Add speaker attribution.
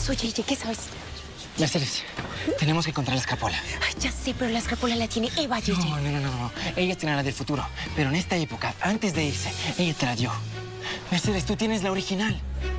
Speaker 1: pasó, Yeye? ¿Qué sabes?
Speaker 2: Mercedes, tenemos que encontrar la escapola.
Speaker 1: Ay, ya sé, pero la escapola la tiene Eva, Yeye.
Speaker 2: No. Ella tiene la del futuro. Pero en esta época, antes de irse, ella te la dio. Mercedes, tú tienes la original.